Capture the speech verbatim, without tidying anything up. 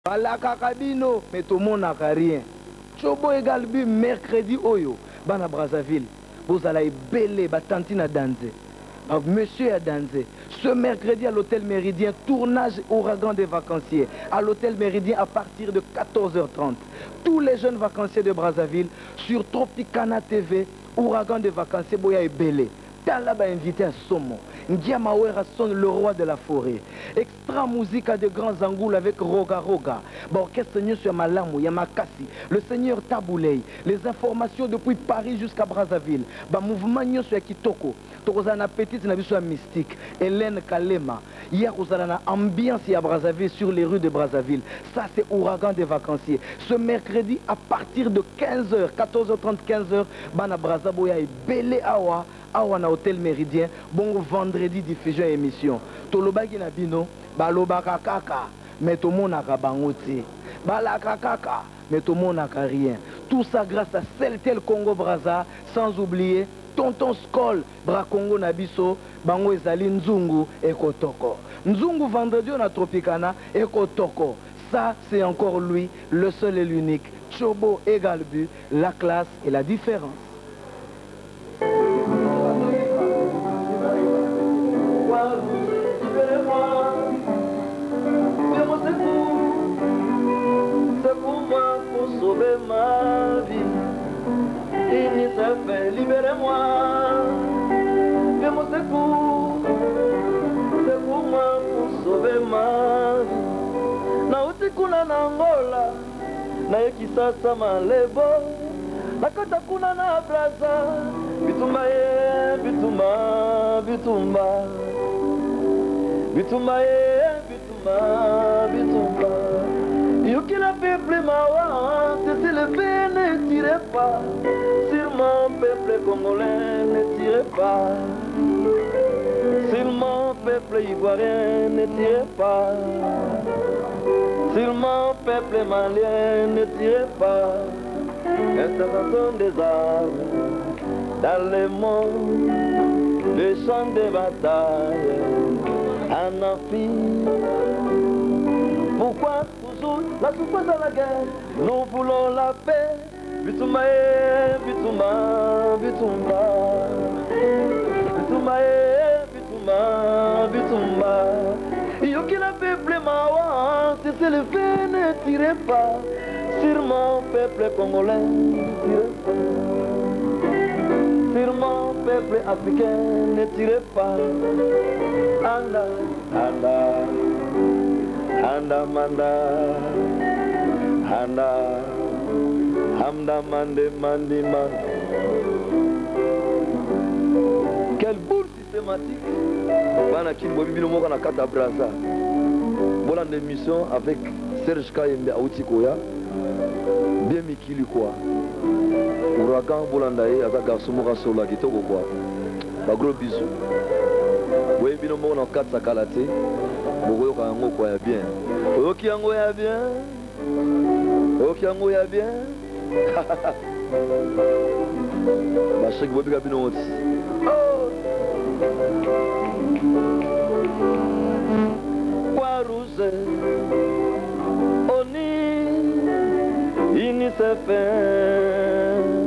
Balaka kabino, mais tout le monde n'a rien. Chobo égal bu mercredi oyo, bana Brazzaville. Vous allez belé, batantine à danser. Monsieur à danser. Ce mercredi à l'hôtel Méridien, tournage Ouragan des vacanciers. À l'hôtel Méridien à partir de quatorze heures trente. Tous les jeunes vacanciers de Brazzaville sur Tropicana T V, Ouragan des vacanciers, Boya et Belé. Talaba invité à Somo. Ndiamawera sonne le roi de la forêt. Extra musique à de grands angoules avec Roga Roga. Orchestre sur Malamu, Yamakasi, le seigneur Tabouley. Les informations depuis Paris jusqu'à Brazzaville. Ba mouvement sur Kitoko. Tozana petite na biso mystique. Hélène Kalema. Hier vous avez ambiance à Brazzaville sur les rues de Brazzaville. Ça c'est Ouragan des vacanciers. Ce mercredi à partir de quinze heures, quatorze heures trente, quinze heures, Bana Brazzaboya et Belé Awa. Awa na hôtel Méridien, bon vendredi diffusion émission. Tolobaki na bino, balobaka kaka, mais tout le monde n'a bangoti. Balaka kaka, mais tout le monde n'a rien. Tout ça grâce à Celtel Congo Brazza, sans oublier Tonton Skol, Bra Congo Nabiso, Bango Ezali Nzungu et Kotoko. Nzungu vendredi on a Tropicana et Kotoko. Ça c'est encore lui, le seul et l'unique. Chobo égal but, la classe et la différence. Ma vie, UNICEF, libérez-moi, fais-moi secours, c'est pour moi pour sauver ma vie. Na utikuna na Angola, na yekisasa malebo, na kota kuna na Brazza, bitumba ye, bitumba, bitumba, bitumba ye, bitumba, bitumba. Yuki la peuple mawa, c'est le fait, ne tirez pas. Sur mon peuple congolais, ne tirez pas. Sur mon peuple ivoirien, ne tirez pas. Sur mon peuple malien, ne tirez pas. Installation des armes, dans le monde, les champs de bataille, en Afrique. Pourquoi la souffrance à la guerre, nous voulons la paix. Bitumba, bitumba, bitumba, bitumba, bitumba, bitumba. Yoki la peuple mawa, c'est le fait, ne tirez pas. Sur mon peuple congolais, ne tirez pas. Sur mon peuple africain, ne tirez pas. Anda, anda. Handa manda, handa, hamda mande mandi man. Quelle boule systématique. Bana Kimbobi Bino Moka na Kata Brazza. Voilà une émission avec Serge Kayembe Aoutikoya. Bien Mikili quoi. Ouragan Bolandaye, Aza Garçon Moka Sola Kitoko quoi. Ba gros bisous. Oui, Bino Moka na Kata Kalate. Bokoyoka yango kwa ya bien. Oyoki yango ya bien. Oyoki yango ya bien. Bashek bobi kabino oti. Kwa rouge. Oni UNICEF.